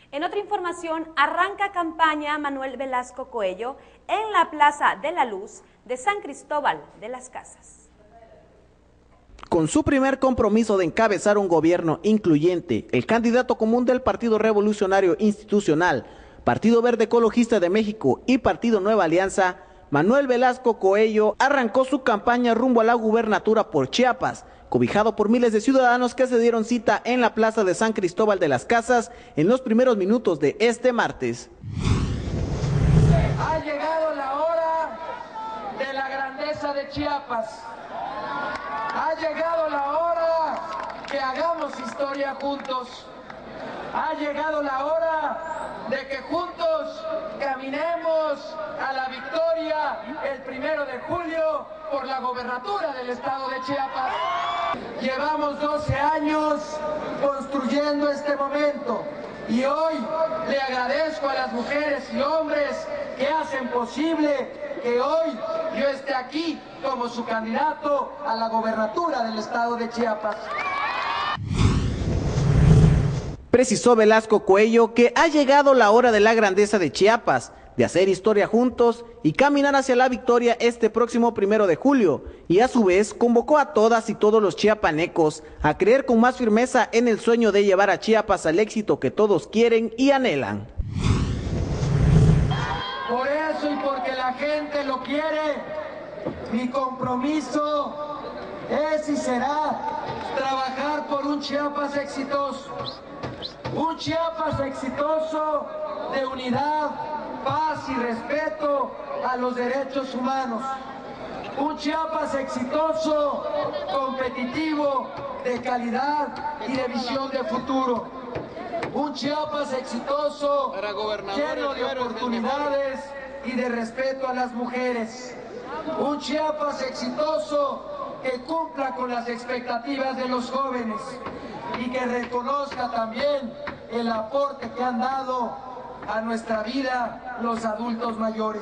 En otra información, arranca campaña Manuel Velasco Coello en la Plaza de la Luz de San Cristóbal de las Casas. Con su primer compromiso de encabezar un gobierno incluyente, el candidato común del Partido Revolucionario Institucional, Partido Verde Ecologista de México y Partido Nueva Alianza, Manuel Velasco Coello arrancó su campaña rumbo a la gubernatura por Chiapas, cobijado por miles de ciudadanos que se dieron cita en la plaza de San Cristóbal de las Casas en los primeros minutos de este martes. Ha llegado la hora de la grandeza de Chiapas. Ha llegado la hora que hagamos historia juntos. Ha llegado la hora de que juntos caminemos a la victoria el 1 de julio por la gobernatura del estado de Chiapas. Llevamos 12 años construyendo este momento y hoy le agradezco a las mujeres y hombres que hacen posible que hoy yo esté aquí como su candidato a la gobernatura del estado de Chiapas. Precisó Velasco Coello que ha llegado la hora de la grandeza de Chiapas, de hacer historia juntos y caminar hacia la victoria este próximo 1 de julio, y a su vez convocó a todas y todos los chiapanecos a creer con más firmeza en el sueño de llevar a Chiapas al éxito que todos quieren y anhelan. Por eso y porque la gente lo quiere, mi compromiso es y será trabajar por un Chiapas exitoso. Un Chiapas exitoso de unidad, paz y respeto a los derechos humanos. Un Chiapas exitoso, competitivo, de calidad y de visión de futuro. Un Chiapas exitoso, lleno de oportunidades y de respeto a las mujeres. Un Chiapas exitoso que cumpla con las expectativas de los jóvenes y que reconozca también el aporte que han dado a nuestra vida los adultos mayores.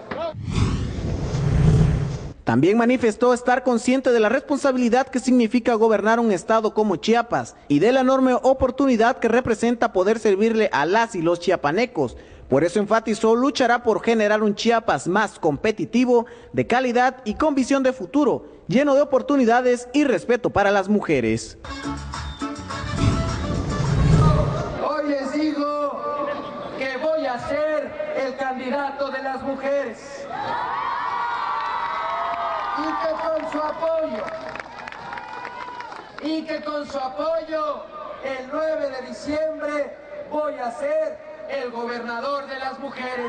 También manifestó estar consciente de la responsabilidad que significa gobernar un estado como Chiapas y de la enorme oportunidad que representa poder servirle a las y los chiapanecos. Por eso enfatizó, luchará por generar un Chiapas más competitivo, de calidad y con visión de futuro, lleno de oportunidades y respeto para las mujeres. Hoy les digo que voy a ser el candidato de las mujeres y que con su apoyo el 9 de diciembre voy a ser el gobernador de las mujeres.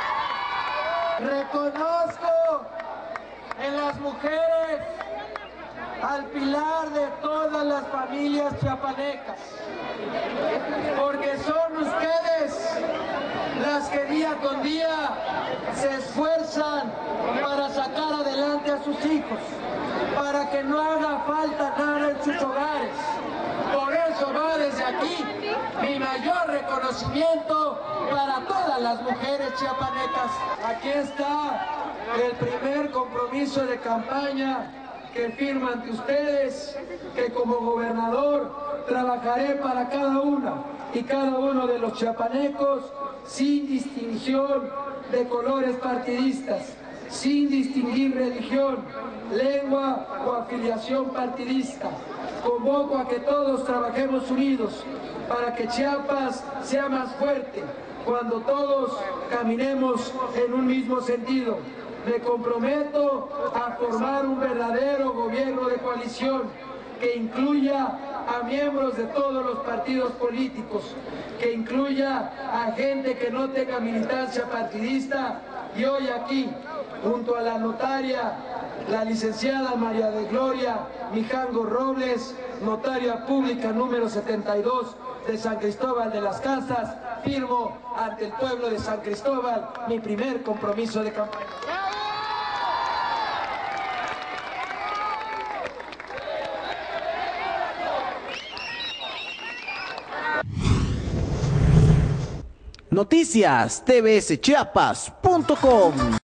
Reconozco en las mujeres al pilar de todas las familias chiapanecas, porque son ustedes las que día con día se esfuerzan para sacar adelante a sus hijos, para que no haga falta nada en sus hogares. Por eso va desde aquí mi mayor reconocimiento para todas las mujeres chiapanecas. Aquí está el primer compromiso de campaña que firmo ante ustedes, que como gobernador trabajaré para cada una y cada uno de los chiapanecos sin distinción de colores partidistas, sin distinguir religión, lengua o afiliación partidista. Convoco a que todos trabajemos unidos para que Chiapas sea más fuerte cuando todos caminemos en un mismo sentido. Me comprometo a formar un verdadero gobierno de coalición que incluya a miembros de todos los partidos políticos, que incluya a gente que no tenga militancia partidista. Y hoy aquí, junto a la notaria, la licenciada María de Gloria Mijango Robles, notaria pública número 72 de San Cristóbal de las Casas, firmo ante el pueblo de San Cristóbal mi primer compromiso de campaña. Noticias tvschiapas.com